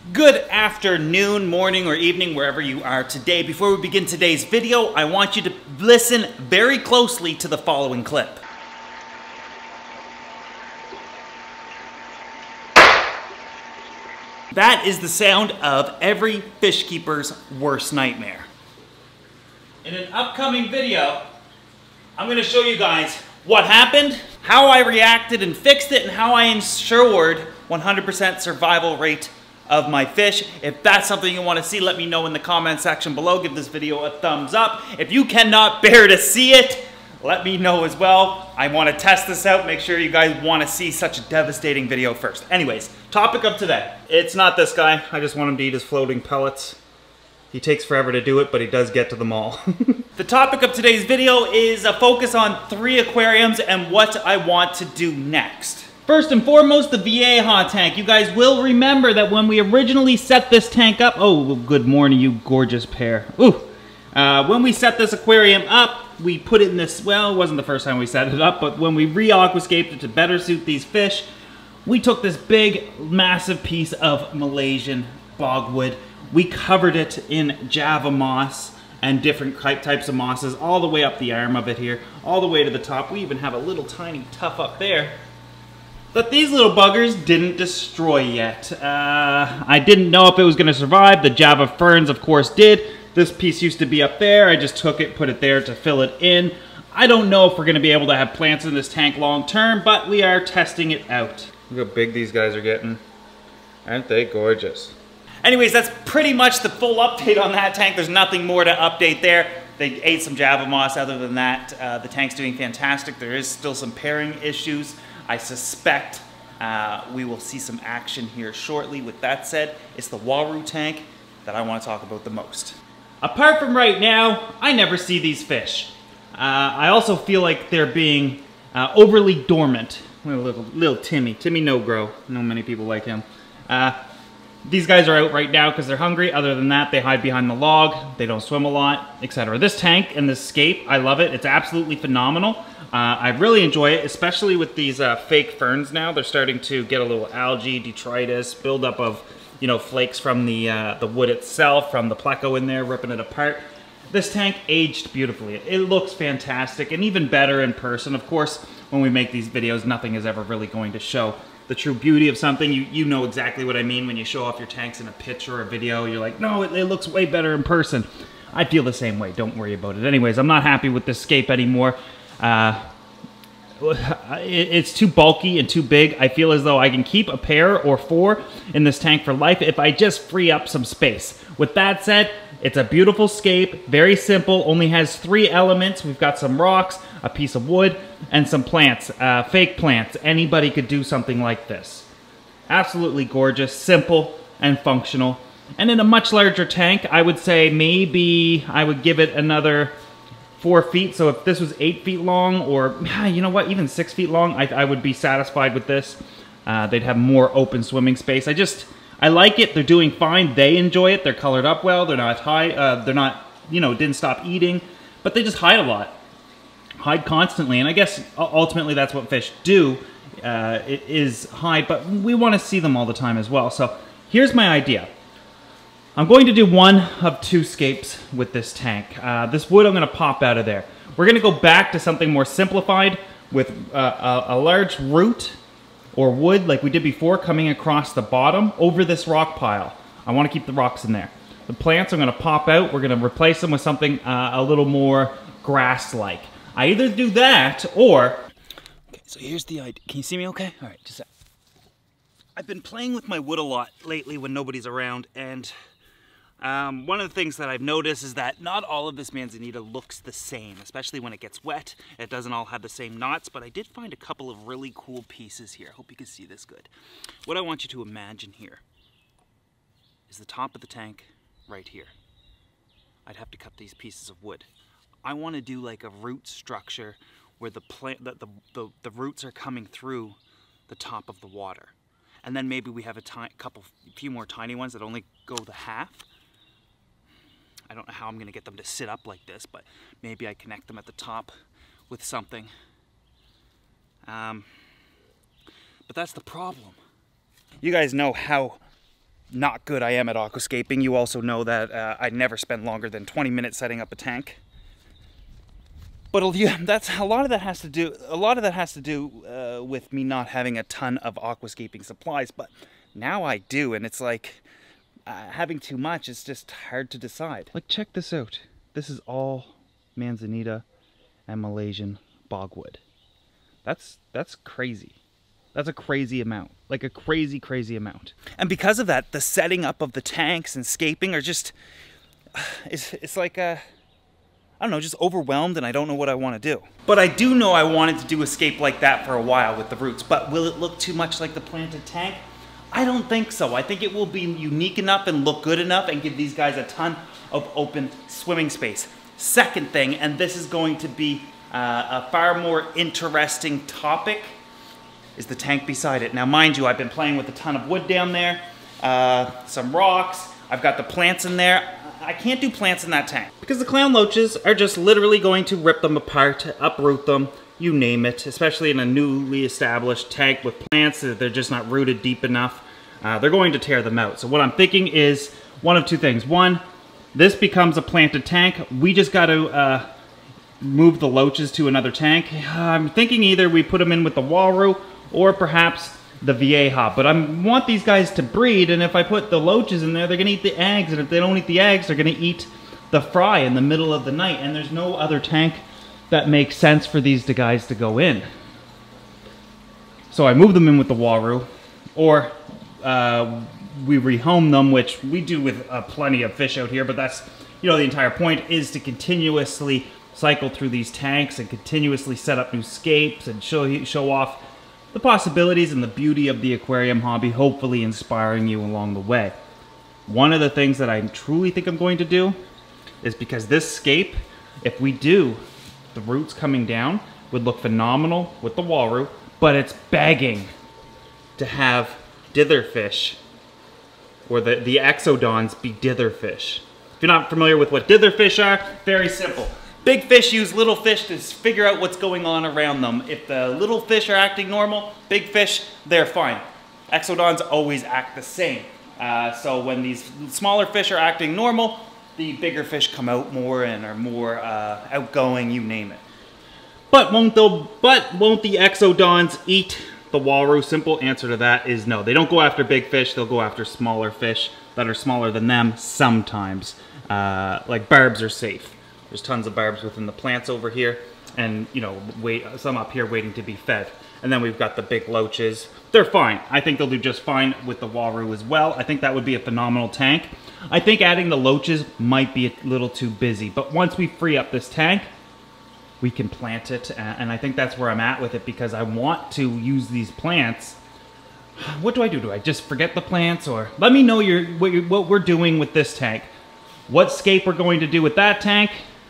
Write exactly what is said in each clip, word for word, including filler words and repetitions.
Good afternoon, morning, or evening, wherever you are today. Before we begin today's video, I want you to listen very closely to the following clip. That is the sound of every fish keeper's worst nightmare. In an upcoming video, I'm going to show you guys what happened, how I reacted and fixed it, and how I ensured one hundred percent survival rate of my fish. If that's something you want to see, let me know in the comment section below. Give this video a thumbs up. If you cannot bear to see it, let me know as well. I want to test this out, make sure you guys want to see such a devastating video first. Anyways, topic of today. It's not this guy. I just want him to eat his floating pellets. He takes forever to do it, but he does get to them all. The topic of today's video is a focus on three aquariums and what I want to do next. First and foremost, the vieja tank. You guys will remember that when we originally set this tank up, oh, good morning, you gorgeous pair. Ooh. Uh, when we set this aquarium up, we put it in this, well, it wasn't the first time we set it up, but when we re-aquascaped it to better suit these fish, we took this big, massive piece of Malaysian bogwood. We covered it in Java moss and different types of mosses all the way up the arm of it here, all the way to the top. We even have a little tiny tuff up there that these little buggers didn't destroy yet. Uh, I didn't know if it was going to survive. The Java ferns, of course, did. This piece used to be up there. I just took it, put it there to fill it in. I don't know if we're going to be able to have plants in this tank long term, but we are testing it out. Look how big these guys are getting. Aren't they gorgeous? Anyways, that's pretty much the full update on that tank. There's nothing more to update there. They ate some Java moss. Other than that, uh, the tank's doing fantastic. There is still some pairing issues. I suspect uh, we will see some action here shortly. With that said, it's the uaru tank that I want to talk about the most. Apart from right now, I never see these fish. Uh, I also feel like they're being uh, overly dormant. Little, little Timmy. Timmy no grow. I know many people like him. Uh, These guys are out right now because they're hungry. Other than that, they hide behind the log. They don't swim a lot, et cetera. This tank and this scape, I love it. It's absolutely phenomenal. Uh, I really enjoy it, especially with these uh, fake ferns now. They're starting to get a little algae, detritus, buildup of, you know, flakes from the, uh, the wood itself, from the pleco in there, ripping it apart. This tank aged beautifully. It looks fantastic and even better in person. Of course, when we make these videos, nothing is ever really going to show the true beauty of something. You, you know exactly what I mean when you show off your tanks in a picture or a video. You're like, no, it, it looks way better in person. I feel the same way. Don't worry about it. Anyways, I'm not happy with this scape anymore. Uh, it, it's too bulky and too big. I feel as though I can keep a pair or four in this tank for life if I just free up some space. With that said, it's a beautiful scape, very simple, only has three elements. We've got some rocks, a piece of wood, and some plants, uh, fake plants. Anybody could do something like this. Absolutely gorgeous, simple, and functional. And in a much larger tank, I would say maybe I would give it another four feet. So if this was eight feet long, or you know what, even six feet long, I, I would be satisfied with this. Uh, they'd have more open swimming space. I just, I like it. They're doing fine. They enjoy it. They're colored up well. They're not high. Uh, they're not, you know, didn't stop eating, but they just hide a lot. Hide constantly, and I guess ultimately that's what fish do, uh, is hide, but we want to see them all the time as well. So here's my idea. I'm going to do one of two scapes with this tank. Uh, this wood I'm going to pop out of there. We're going to go back to something more simplified with uh, a, a large root or wood like we did before coming across the bottom over this rock pile. I want to keep the rocks in there. The plants I'm going to pop out. We're going to replace them with something uh, a little more grass-like. I either do that or... Okay, so here's the idea. Can you see me okay? All right, just a... I've been playing with my wood a lot lately when nobody's around, and um, one of the things that I've noticed is that not all of this manzanita looks the same, especially when it gets wet. It doesn't all have the same knots, but I did find a couple of really cool pieces here. I hope you can see this good. What I want you to imagine here is the top of the tank right here. I'd have to cut these pieces of wood. I want to do like a root structure where the plant, the, the, the, the roots are coming through the top of the water. And then maybe we have a couple, few more tiny ones that only go the half. I don't know how I'm going to get them to sit up like this, but maybe I connect them at the top with something. Um, but that's the problem. You guys know how not good I am at aquascaping. You also know that uh, I never spend longer than twenty minutes setting up a tank. But yeah, that's a lot of that has to do. A lot of that has to do uh, with me not having a ton of aquascaping supplies. But now I do, and it's like uh, having too much. It's just hard to decide. Like, check this out. This is all Manzanita and Malaysian bogwood. That's that's crazy. That's a crazy amount. Like a crazy, crazy amount. And because of that, the setting up of the tanks and scaping are just, it's, it's like a, I don't know, just overwhelmed, and I don't know what I want to do. But I do know I wanted to do a scape like that for a while with the roots, but will it look too much like the planted tank? I don't think so. I think it will be unique enough and look good enough and give these guys a ton of open swimming space. Second thing, and this is going to be uh, a far more interesting topic, is the tank beside it. Now mind you, I've been playing with a ton of wood down there, uh, some rocks, I've got the plants in there. I can't do plants in that tank because the clown loaches are just literally going to rip them apart, uproot them, you name it, especially in a newly established tank with plants that they're just not rooted deep enough. Uh, they're going to tear them out. So what I'm thinking is one of two things. One, this becomes a planted tank. We just got to uh, move the loaches to another tank. I'm thinking either we put them in with the uaru or perhaps the vieja, but I want these guys to breed, and if I put the loaches in there, they're gonna eat the eggs, and if they don't eat the eggs, they're gonna eat the fry in the middle of the night, and there's no other tank that makes sense for these guys to go in. So I move them in with the uaru, or uh, we rehome them, which we do with uh, plenty of fish out here, but that's, you know, the entire point is to continuously cycle through these tanks and continuously set up new scapes and show, show off the possibilities and the beauty of the aquarium hobby, hopefully inspiring you along the way. One of the things that I truly think I'm going to do is, because this scape, if we do, the roots coming down would look phenomenal with the uaru, but it's begging to have ditherfish, or the, the exodons be ditherfish. If you're not familiar with what ditherfish are, very simple. Big fish use little fish to figure out what's going on around them. If the little fish are acting normal, big fish, they're fine. Exodons always act the same. Uh, so when these smaller fish are acting normal, the bigger fish come out more and are more uh, outgoing, you name it. But won't, the, but won't the exodons eat the uaru? Simple answer to that is no. They don't go after big fish, they'll go after smaller fish that are smaller than them sometimes. Uh, like barbs are safe. There's tons of barbs within the plants over here, and you know, wait, some up here waiting to be fed. And then we've got the big loaches. They're fine. I think they'll do just fine with the uaru as well. I think that would be a phenomenal tank. I think adding the loaches might be a little too busy, but once we free up this tank, we can plant it, and I think that's where I'm at with it, because I want to use these plants. What do I do? Do I just forget the plants, or let me know your, what, you're, what we're doing with this tank? What scape we're going to do with that tank?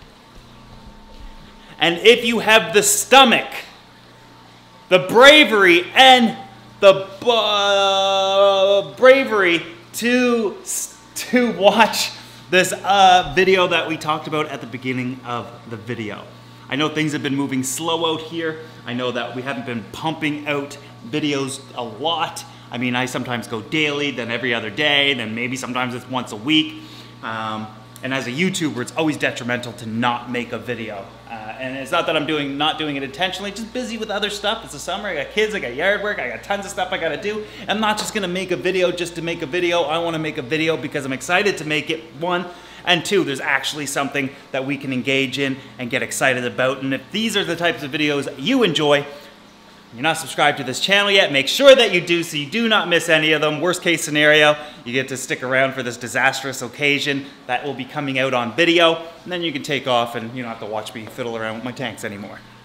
And if you have the stomach, the bravery, and the uh, bravery to, to watch this uh, video that we talked about at the beginning of the video. I know things have been moving slow out here. I know that we haven't been pumping out videos a lot. I mean, I sometimes go daily, then every other day, then maybe sometimes it's once a week. Um, And as a YouTuber, it's always detrimental to not make a video. Uh, and it's not that I'm doing not doing it intentionally, just busy with other stuff. It's the summer, I got kids, I got yard work, I got tons of stuff I gotta do. I'm not just gonna make a video just to make a video. I wanna make a video because I'm excited to make it, one. And two, there's actually something that we can engage in and get excited about. And if these are the types of videos you enjoy, you're not subscribed to this channel yet, make sure that you do so you do not miss any of them. Worst case scenario, you get to stick around for this disastrous occasion that will be coming out on video, and then you can take off and you don't have to watch me fiddle around with my tanks anymore.